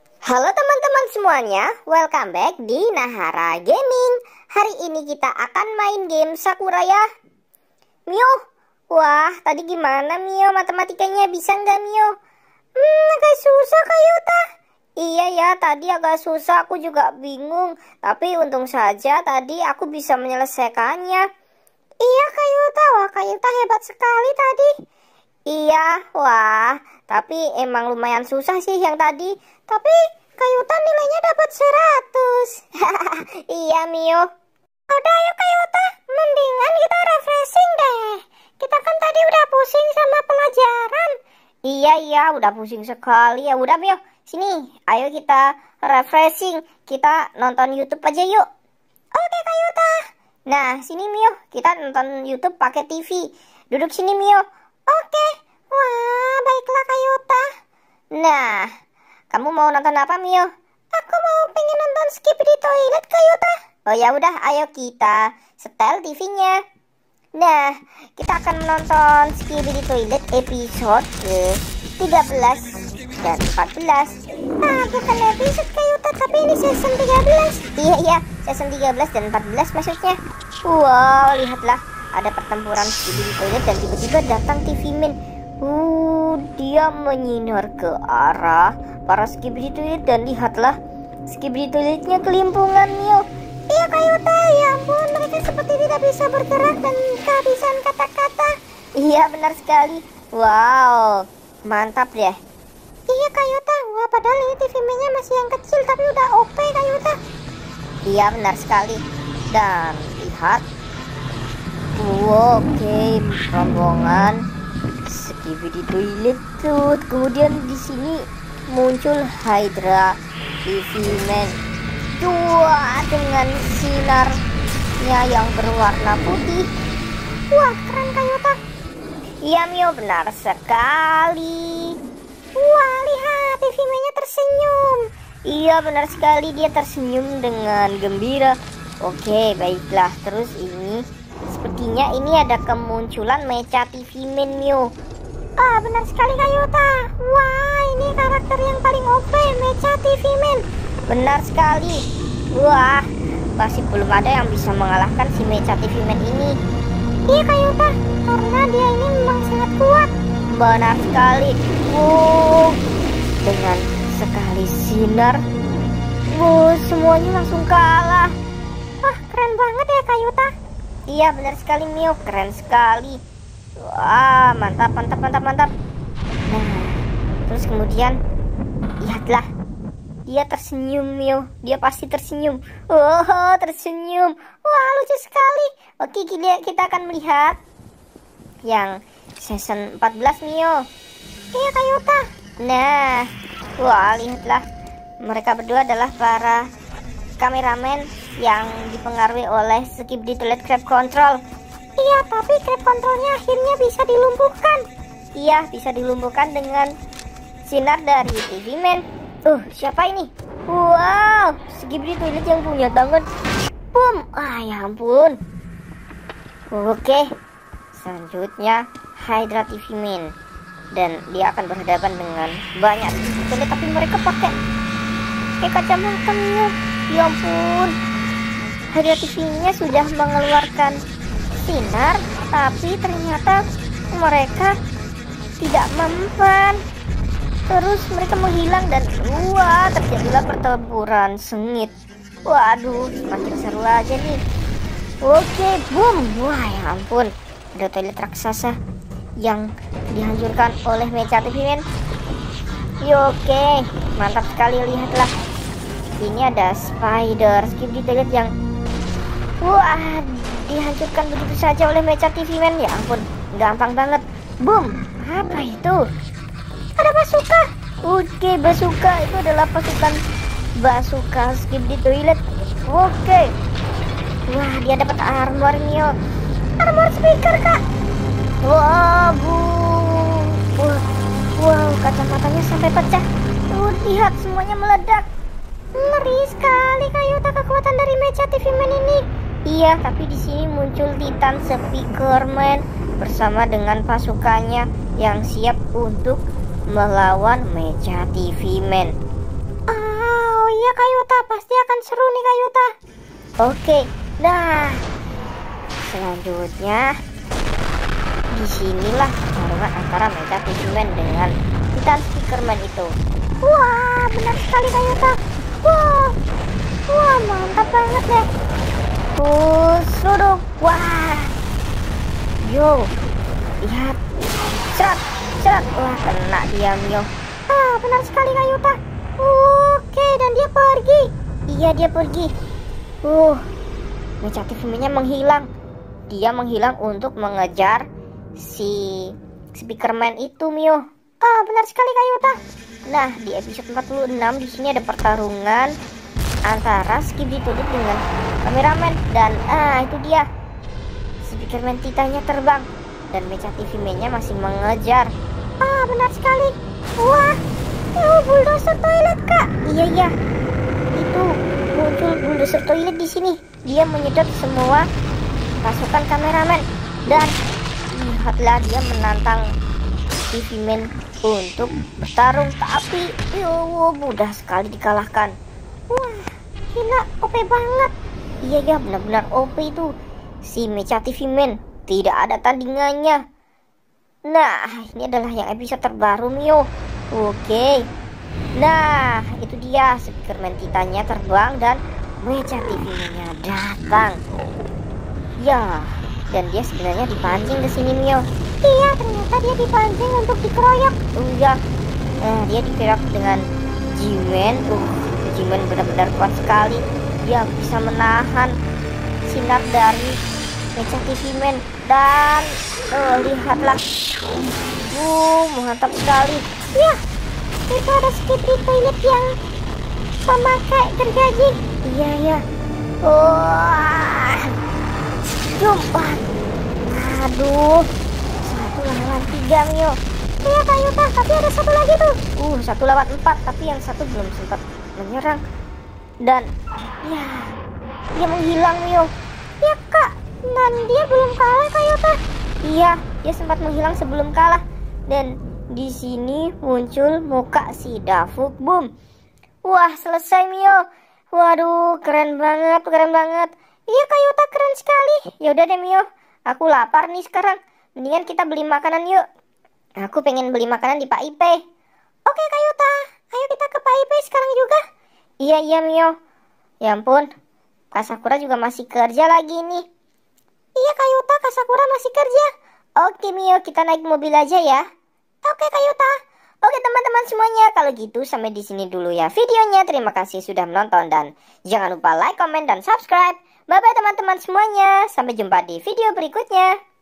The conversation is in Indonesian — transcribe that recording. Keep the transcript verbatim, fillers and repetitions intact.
Halo teman-teman semuanya, welcome back di Nahara Gaming. Hari ini kita akan main game Sakura ya. Mio, wah tadi gimana Mio matematikanya, bisa nggak Mio? Hmm, agak susah Kak Yuta. Iya ya, tadi agak susah, aku juga bingung. Tapi untung saja tadi aku bisa menyelesaikannya. Iya Kak Yuta, wah Kak Yuta hebat sekali tadi. Iya, wah, tapi emang lumayan susah sih yang tadi. Tapi Kak Yuta nilainya dapat seratus. Iya, Mio. Udah ayo Kak Yuta, mendingan kita refreshing deh. Kita kan tadi udah pusing sama pelajaran. Iya, iya, udah pusing sekali. Ya udah, Mio. Sini, ayo kita refreshing. Kita nonton YouTube aja yuk. Oke, Kak Yuta. Nah, sini Mio, kita nonton YouTube pakai T V. Duduk sini Mio. Oke, wah baiklah Kak Yuta. Nah, kamu mau nonton apa Mio? Aku mau pengen nonton Skip di Toilet Kak Yuta. Oh ya udah, ayo kita setel T V-nya. Nah, kita akan menonton Skip di Toilet episode ke tiga belas dan empat belas. Ah, bukan episode Kak Yuta, tapi ini season tiga belas. Iya iya, season tiga belas dan empat belas maksudnya. Wow, lihatlah. Ada pertempuran Skibidi Toilet dan tiba-tiba datang T V Man. Uh, dia menyinar ke arah para Skibidi Toilet dan lihatlah Skibidi Toiletnya kelimpungan Mio. Iya Kak Yuta, ya ampun, mereka seperti tidak bisa bergerak dan kehabisan kata-kata. Iya benar sekali. Wow, mantap deh. Iya Kak Yuta, wah padahal ini T V Man-nya masih yang kecil tapi udah O P Kak Yuta. Iya benar sekali. Dan lihat. Wow, oke, okay. Rombongan Skibidi Toilet tuh. Kemudian di sini muncul Hydra T V Man. Wah, dengan sinarnya yang berwarna putih. Wah, keren Kak Yuta. Iya Mio, benar sekali. Wah, lihat T V Man-nya tersenyum. Iya, benar sekali, dia tersenyum dengan gembira. Oke, baiklah. Terus ini sepertinya ini ada kemunculan Mecha T V Man Mio. Ah, benar sekali Kak Yuta. Wah, ini karakter yang paling O P, Mecha T V Man. Benar sekali. Wah, masih belum ada yang bisa mengalahkan si Mecha T V Man ini. Iya Kak Yuta, karena dia ini memang sangat kuat. Benar sekali. Wow, dengan sekali sinar, wow, semuanya langsung kalah. Wah, keren banget ya Kak Yuta. Iya benar sekali Mio, keren sekali. Wah, mantap mantap mantap mantap. Nah, terus kemudian lihatlah, dia tersenyum Mio, dia pasti tersenyum. Oh, tersenyum. Wah, lucu sekali. Oke, kita, kita akan melihat yang season empat belas Mio. Iya Kak Yuta. Nah, wah lihatlah, mereka berdua adalah para kameramen yang dipengaruhi oleh Skibidi Toilet Crab Control. Iya, tapi Crab Controlnya akhirnya bisa dilumpuhkan. Iya, bisa dilumpuhkan dengan sinar dari T V Man. Uh, siapa ini? Wow, Skibidi Toilet yang punya tangan. Boom, ah ya ampun. Oke, selanjutnya Hydra T V Man. Dan dia akan berhadapan dengan banyak Skibidi Toilet, tapi mereka pakai pakai kacamata Mio. Ya ampun, Hydra T V-nya sudah mengeluarkan sinar, tapi ternyata mereka tidak mempan. Terus mereka menghilang dan wah, terjadilah pertempuran sengit. Waduh, makin seru aja nih. Oke, boom. Wah ya ampun, ada toilet raksasa yang dihancurkan oleh Mecha T V Man. Oke, mantap sekali, lihatlah. Ini ada Spider Skibidi Toilet yang wah, dihancurkan begitu saja oleh Mecha T V Man. Ya ampun, gampang banget. Boom, apa itu? Ada Bazooka. Oke, Bazooka itu adalah pasukan Bazooka Skibidi Toilet. Oke. Wah, dia dapat armor Mio. Armor speaker Kak. Wah, bu. Wah, wow, kacamatanya sampai pecah. Tuh, lihat semuanya meledak. Ngeri sekali Kak Yuta kekuatan dari Mecha T V Man ini. Iya, tapi di sini muncul Titan Speakerman bersama dengan pasukannya yang siap untuk melawan Mecha T V Man. Ah, Kayuta, pasti akan seru nih Kayuta. Oke, nah selanjutnya disinilah pertarungan antara Mechatifiman dengan Titan Speakerman itu. Wah, benar sekali Kayuta. Wah, wah mantap banget deh. Tuh, suruh. Wah, yo, lihat, cerat, cerat. Wah, kena dia Mio. Ah, benar sekali Kayuta. Oke, dan dia pergi. Iya, dia pergi. Uh, Mechatifiman-nya menghilang. Dia menghilang untuk mengejar si Speakerman itu Mio. Ah, benar sekali Kayuta. Nah, di episode empat puluh enam di sini ada pertarungan antara Skibidi-Toilet dengan kameramen, dan ah itu dia. Speakerman Titannya terbang dan Mechatifiman-nya masih mengejar. Ah, benar sekali. Wah, oh, bulldozer toilet Kak. Iya iya. Itu muncul bulldozer toilet di sini. Dia menyedot semua pasukan kameramen dan lihatlah dia menantang Tifiman untuk bertarung, tapi yo mudah sekali dikalahkan. Wah, gila, O P banget. Iya ya, benar-benar O P itu si Mechatifiman, tidak ada tandingannya. Nah, ini adalah yang episode terbaru Mio. Oke, nah itu dia Speakerman Titannya terbang dan Mechatifiman-nya datang. Ya, dan dia sebenarnya dipancing ke sini Mio. Iya, ternyata dia dipancing untuk dikeroyok. Oh iya, nah, dia dikeroyok dengan G-Man. Uh, G-Man benar-benar kuat sekali. Dia bisa menahan sinar dari Mechatifiman. Dan uh, lihatlah, uh, mantap sekali. Ya, itu ada Skibidi-Toilet yang pemakai gergaji. Iya ya. Wah, jumpa. Aduh, satu lawan tiga Mio. Iya Kayuta, tapi ada satu lagi tuh. Uh, satu lawan empat, tapi yang satu belum sempat menyerang. Dan ya, dia menghilang Mio. Ya Kak, dan dia belum kalah Kayuta. Iya, dia sempat menghilang sebelum kalah. Dan di sini muncul muka si Davuk Boom. Wah, selesai Mio. Waduh, keren banget, keren banget. Iya Kayuta, keren sekali. Ya udah deh Mio, aku lapar nih sekarang. Mendingan kita beli makanan yuk. Aku pengen beli makanan di Pak Ipe. Oke Kayuta, ayo kita ke Pak Ipe sekarang juga. Iya iya Mio. Ya ampun, Kak Sakura juga masih kerja lagi nih. Iya Kayuta, Kak Sakura masih kerja. Oke Mio, kita naik mobil aja ya. Oke Kayuta. Oke teman-teman semuanya, kalau gitu sampai di sini dulu ya videonya. Terima kasih sudah menonton dan jangan lupa like, comment, dan subscribe. Bye bye teman-teman semuanya. Sampai jumpa di video berikutnya.